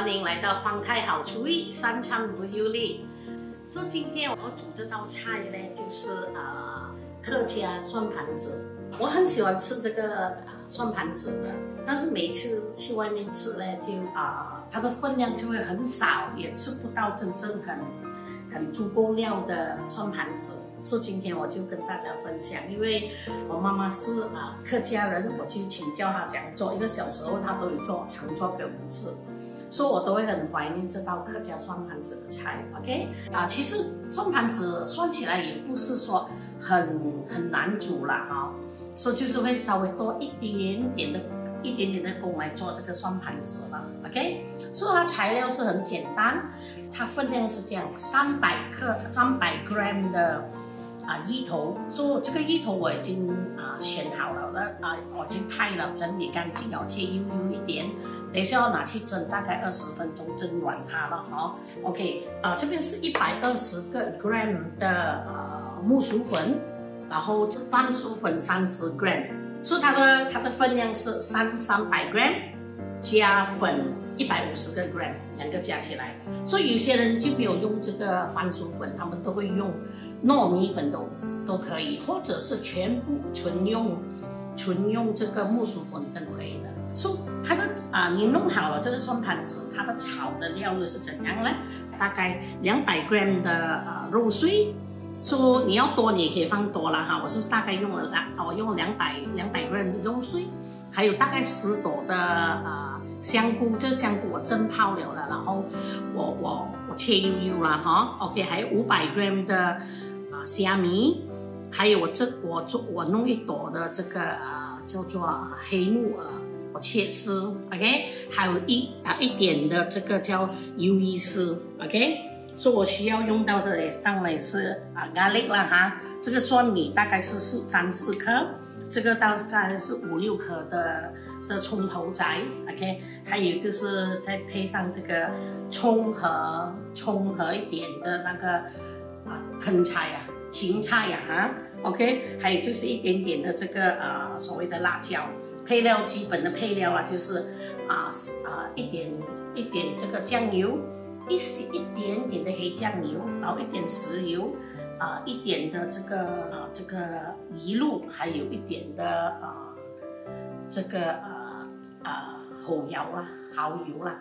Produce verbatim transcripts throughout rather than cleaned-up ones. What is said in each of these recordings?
欢迎来到方太好厨艺，三餐不忧虑。说今天我煮这道菜呢，就是呃客家算盘子。我很喜欢吃这个呃算盘子的，但是每次去外面吃呢，就啊、呃、它的分量就会很少，也吃不到真正很很足够料的算盘子。所以今天我就跟大家分享，因为我妈妈是啊、呃、客家人，我就请教她怎样做，因为小时候她都有做，常做给我们吃。所以我都会很怀念这道客家算盘子的菜 ，OK？ 啊，其实算盘子算起来也不是说很很难煮啦，哈、哦，所以就是会稍微多一点点的、一点点的工来做这个算盘子了 ，OK？ 所以它材料是很简单，它分量是这样，三百克、三百 gram 的啊芋头，所以这个芋头我已经啊选好了的啊，我已经拍了，整理干净了，切幼幼一点。等一下要拿去蒸，大概二十分钟蒸软它了哈。OK， 啊、呃，这边是一百二十个 gram 的呃木薯粉，然后番薯粉三十 gram， 所以它的它的分量是三三百 gram 加粉一百五十个 gram， 两个加起来。所以有些人就没有用这个番薯粉，他们都会用糯米粉都都可以，或者是全部纯用纯用这个木薯粉都可以的。所以它的啊、呃，你弄好了这个算盘子，它的炒的料又是怎样呢？大概两百 gram 的呃肉碎，说、so, 你要多你也可以放多了哈。我是大概用了两，我用了两百两百 gram 的肉碎，还有大概十朵的呃香菇，这香菇我蒸泡了了，然后我我我切幼幼了哈。OK， 还有五百 gram 的啊、呃、虾米，还有我这我做我弄一朵的这个呃叫做黑木耳。我切丝 ，OK， 还有一啊一点的这个叫鱿鱼丝 ，OK， 所以我需要用到的也当然是啊 garlic 啦哈，这个蒜米大概是四三四颗，这个大概是五六颗的的葱头仔 ，OK， 还有就是再配上这个葱和葱和一点的那个啊芹菜啊芹菜呀、啊、哈 ，OK， 还有就是一点点的这个呃所谓的辣椒。配料基本的配料啊，就是啊啊一点一点这个酱油，一些一点点的黑酱油，然后一点豉油，啊一点的这个啊这个麋鹿，还有一点的啊这个啊啊蚝油啦，蚝油啦。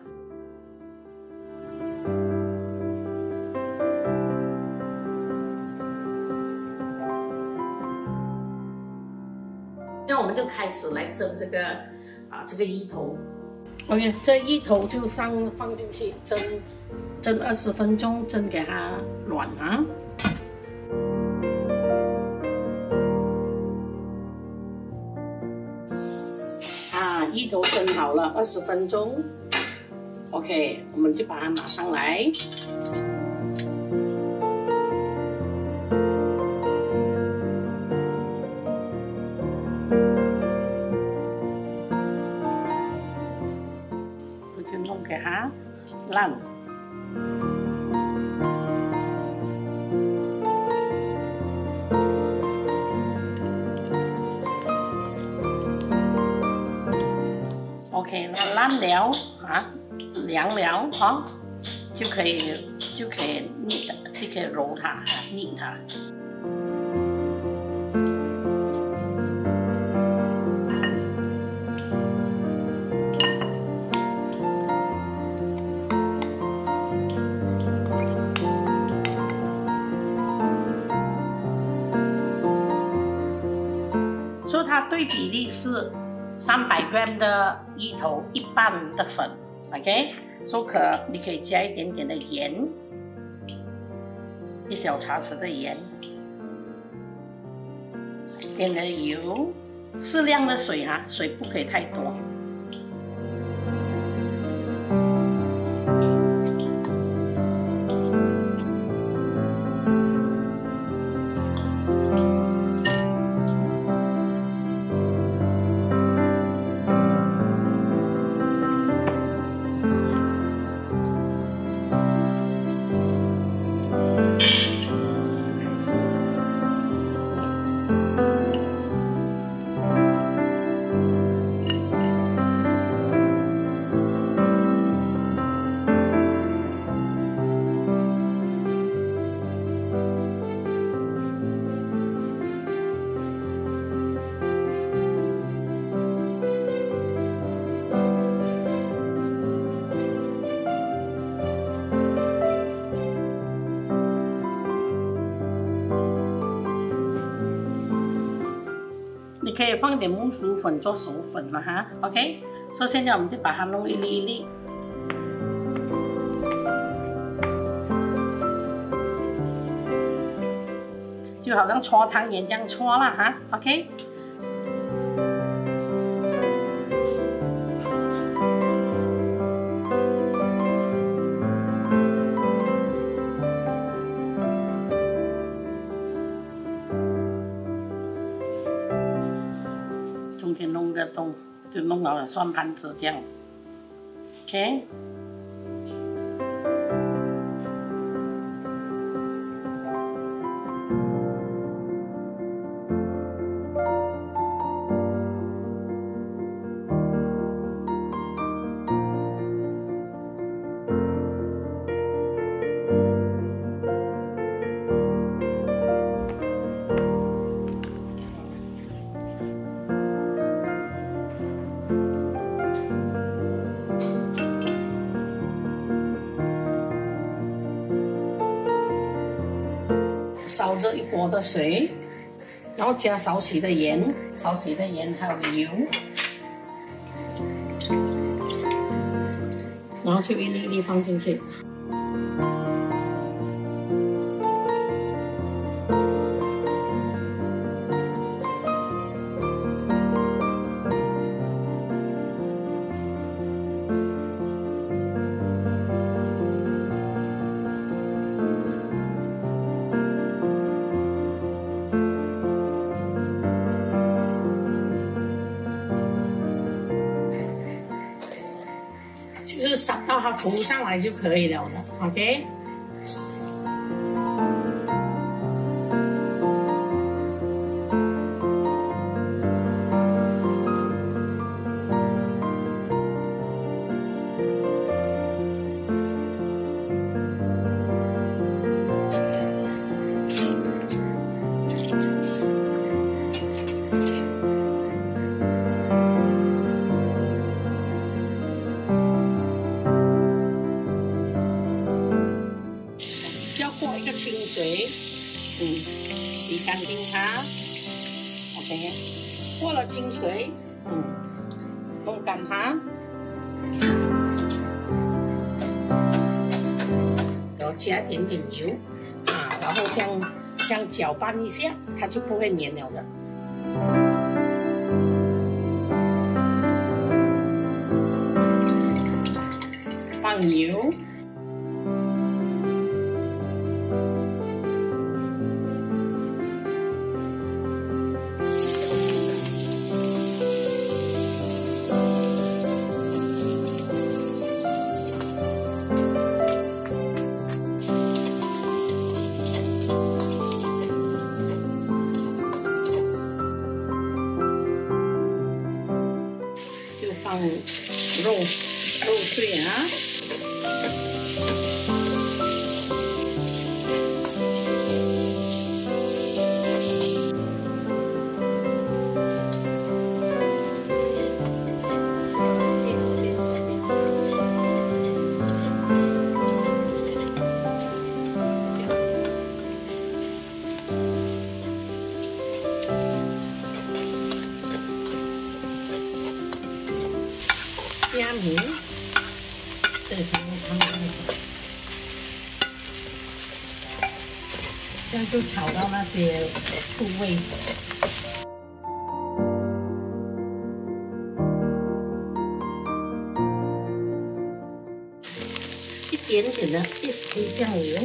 那我们就开始来蒸这个啊这个芋头 ，OK， 这芋头就上放进去蒸蒸二十分钟，蒸给它软啊。啊，芋头蒸好了二十分钟 ，OK， 我们就把它拿上来。弄给它烂。OK， 那烂了啊，凉了哈，就可以就可以逆的，就可以揉它，拧它。所以它对比例是三百 gram 的芋头，一半的粉 ，OK， 所以可你可以加一点点的盐，一小茶匙的盐，一点的油，适量的水哈、啊，水不可以太多。 你可以放点木薯粉做手粉了哈 ，OK。所以现在我们就把它弄一粒一粒，就好像搓汤圆这样搓啦哈 ，OK。中间弄个洞，就弄了算盘子这样 ，OK。烧这一锅的水，然后加少许的盐，少许的盐还有油，然后就一粒一粒放进去。就是烧到它浮上来就可以了的 ，OK。清水，嗯，洗干净它 ，OK。过了清水，嗯，弄干它，然后加一点点油啊，然后这样这样搅拌一下，它就不会粘了的。放油。放肉肉碎啊，虾米，这才能汤那个，这样就炒到那些醋味。一点点的一滴酱油。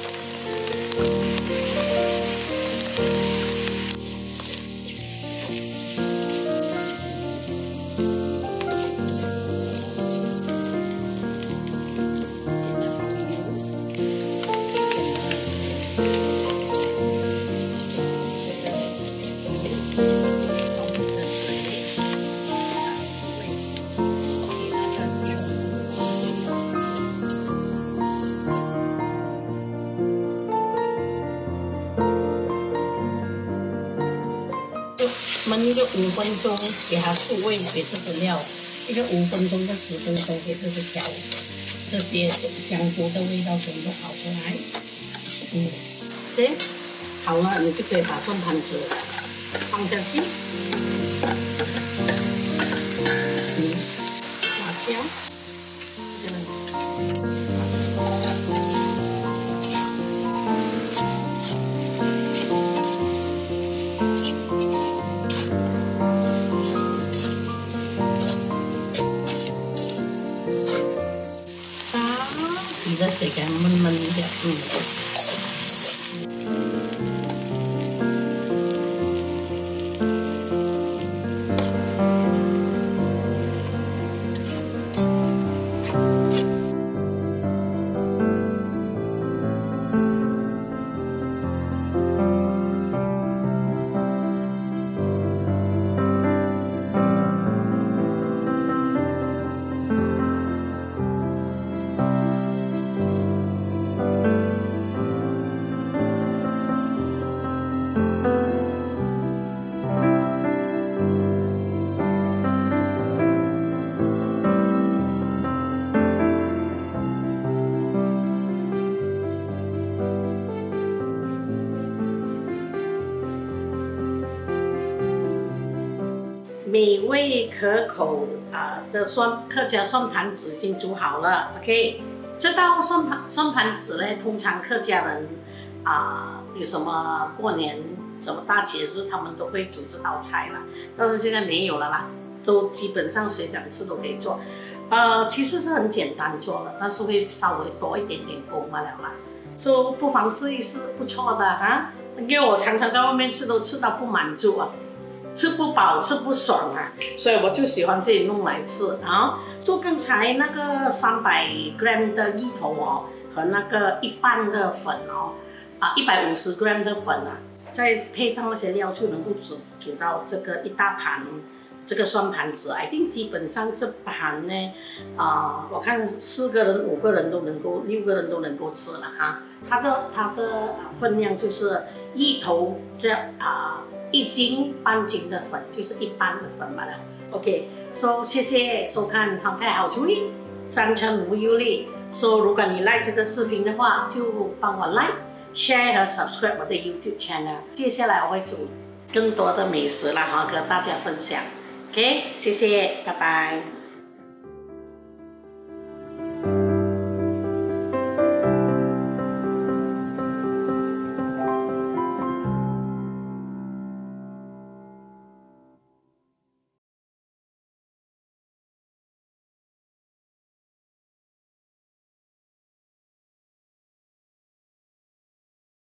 焖一个五分钟，给它入味，给这个料，一个五分钟到十分钟，给这些调，这些香菇的味道全部跑出来。嗯，对，好了，你就可以把算盘子放下去，辣椒，洗得水给它焖焖一下，嗯。 美味可口啊、呃、的酸客家算盘子已经煮好了 ，OK。这道算盘算盘子呢，通常客家人啊、呃、有什么过年什么大节日，他们都会煮这道菜啦。但是现在没有了啦，都基本上谁想吃都可以做。呃，其实是很简单做的，但是会稍微多一点点工罢了啦。所以不妨试一试，不错的啊。因为我常常在外面吃都吃到不满足啊。 吃不饱，吃不爽啊，所以我就喜欢自己弄来吃啊。就刚才那个三百 gram 的芋头哦，和那个一半的粉哦，啊一百五十 gram 的粉啊，再配上那些料，就能够煮煮到这个一大盘这个算盘子。I think 基本上这盘呢，啊、呃，我看四个人、五个人都能够，六个人都能够吃了哈。它的它的分量就是芋头这啊。呃 一斤半斤的粉就是一半的粉罢了。OK，so 谢谢收看航太好厨艺，三成无忧虑。So 如果你 like 这个视频的话，就帮我 like、share 和 subscribe 我的 YouTube channel。接下来我会煮更多的美食啦，和跟大家分享。OK， 谢谢，拜拜。